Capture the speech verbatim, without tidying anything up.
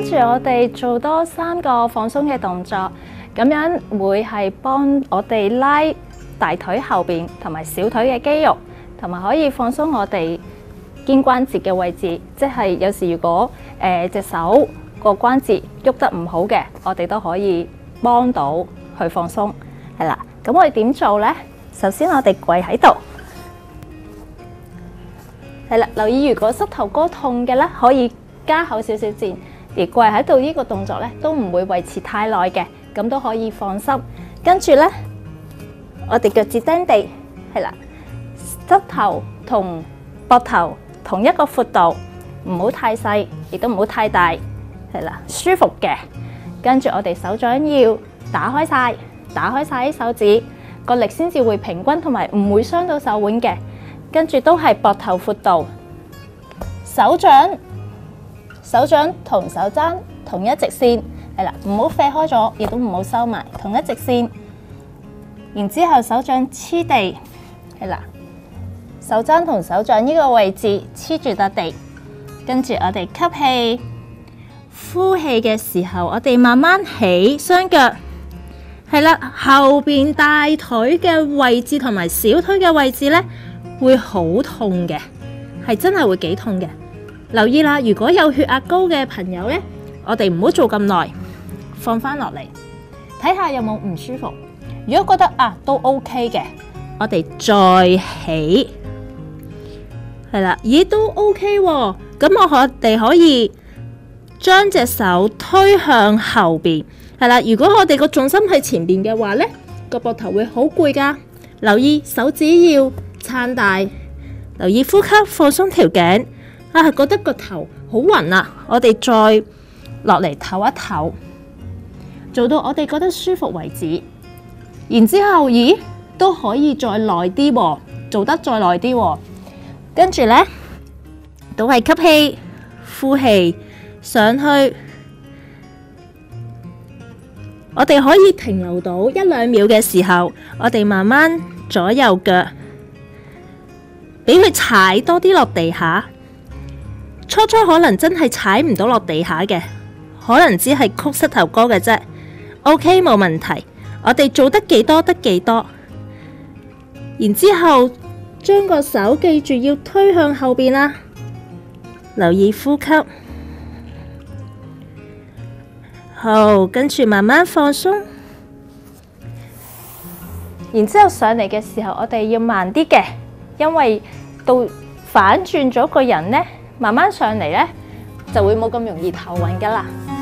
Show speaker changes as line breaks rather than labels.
跟住我哋做多三個放鬆嘅動作，咁樣會係幫我哋拉大腿後邊同埋小腿嘅肌肉，同埋可以放鬆我哋肩關節嘅位置。即係有時如果誒隻手個關節喐得唔好嘅，我哋都可以幫到去放鬆。係啦，咁我哋點做呢？首先我哋跪喺度，係啦，留意如果膝頭哥痛嘅咧，可以加厚少少墊。而跪喺度呢個動作咧，都唔會維持太耐嘅，咁都可以放心。跟住咧，我哋腳趾釘地，係啦，膝頭同膊頭同一個闊度，唔好太細，亦都唔好太大，係啦，舒服嘅。跟住我哋手掌要打開晒，打開晒啲手指，個力先至會平均，同埋唔會傷到手腕嘅。跟住都係膊頭闊度，手掌。手掌同手踭同一直線，係啦，唔好甩開咗，亦都唔好收埋，同一直線。然之後手掌黐地，係啦，手踭同手掌呢個位置黐住笪地。跟住我哋吸氣，呼氣嘅時候，我哋慢慢起雙腳，係啦，後邊大腿嘅位置同埋小腿嘅位置呢，會好痛嘅，係真係會幾痛嘅。留意啦，如果有血壓高嘅朋友呢，我哋唔好做咁耐，放翻落嚟，睇下有冇唔舒服。如果覺得啊都 OK 嘅，我哋再起，係啦，咦都 OK 喎。咁我哋可以將隻手推向後邊，係啦。如果我哋個重心喺前邊嘅話呢，個膊頭會好攰噶。留意手指要撐大，留意呼吸，放鬆條頸。啊，覺得個頭好暈啊！我哋再落嚟唞一唞，做到我哋覺得舒服為止。然之後，咦，都可以再耐啲喎，做得再耐啲喎。跟住呢，都係吸氣、呼氣上去。我哋可以停留到一兩秒嘅時候，我哋慢慢左右腳，俾佢踩多啲落地下。初初可能真係踩唔到落地下嘅，可能只係曲膝頭哥嘅啫。OK， 冇問題。我哋做得幾多得幾多。然之後將個手記住要推向後邊啦，留意呼吸。好，跟住慢慢放鬆。然之後上嚟嘅時候，我哋要慢啲嘅，因為到反轉咗個人呢。慢慢上嚟呢，就會冇咁容易頭暈噶啦。